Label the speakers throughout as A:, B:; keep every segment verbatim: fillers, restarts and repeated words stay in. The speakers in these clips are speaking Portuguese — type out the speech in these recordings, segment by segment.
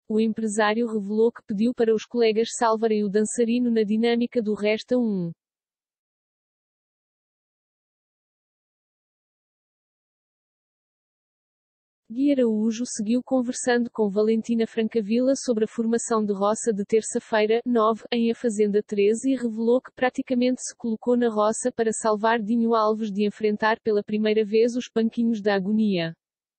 A: O empresário revelou que pediu para os colegas salvarem o dançarino na dinâmica do Resta um. Gui Araújo seguiu conversando com Valentina Francavilla sobre a formação de roça de terça-feira, nove, em A Fazenda treze e revelou que praticamente se colocou na roça para salvar Dinho Alves de enfrentar pela primeira vez os banquinhos da agonia.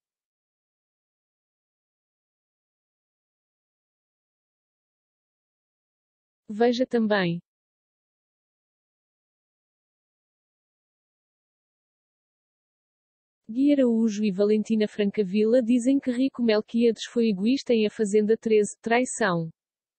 A: Veja também. Gui Araújo e Valentina Francavilla dizem que Rico Melquiades foi egoísta em A Fazenda treze, traição.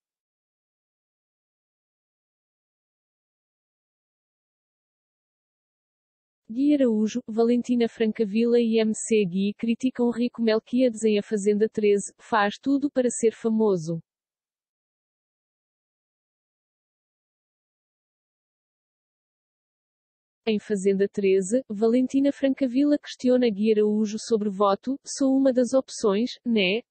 A: Gui Araújo, Valentina Francavilla e M C Gui criticam Rico Melquiades em A Fazenda treze, faz tudo para ser famoso. Em Fazenda treze, Valentina Francavilla questiona Gui Araújo sobre voto, sou uma das opções, né?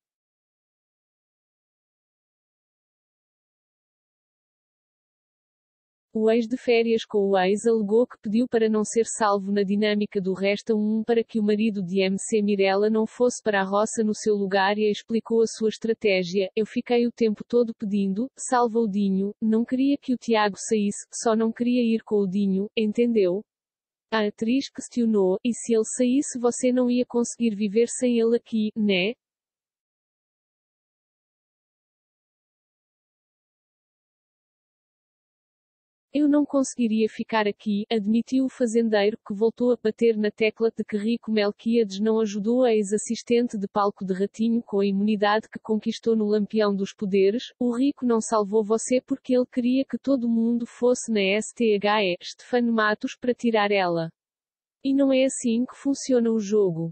A: O ex de férias com o ex alegou que pediu para não ser salvo na dinâmica do Resta um para que o marido de M C Mirella não fosse para a roça no seu lugar e explicou a sua estratégia, eu fiquei o tempo todo pedindo, salva o Dinho, não queria que o Tiago saísse, só não queria ir com o Dinho, entendeu? A atriz questionou, e se ele saísse você não ia conseguir viver sem ele aqui, né? Eu não conseguiria ficar aqui, admitiu o fazendeiro, que voltou a bater na tecla de que Rico Melquiades não ajudou a ex-assistente de palco de Ratinho com a imunidade que conquistou no Lampião dos Poderes. O Rico não salvou você porque ele queria que todo mundo fosse na S T H E, Stefano Matos, para tirar ela. E não é assim que funciona o jogo.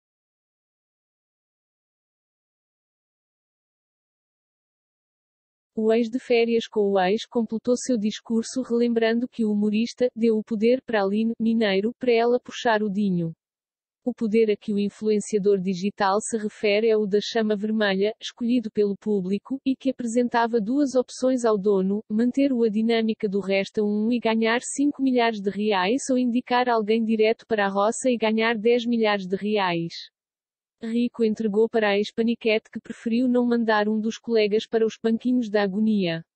A: O ex de férias com o ex completou seu discurso relembrando que o humorista deu o poder para Aline Mineiro para ela puxar o Dinho. O poder a que o influenciador digital se refere é o da chama vermelha, escolhido pelo público, e que apresentava duas opções ao dono, manter o a dinâmica do Resta um e ganhar cinco milhares de reais ou indicar alguém direto para a roça e ganhar dez milhares de reais. Rico entregou para a ex-paniquete que preferiu não mandar um dos colegas para os banquinhos da agonia.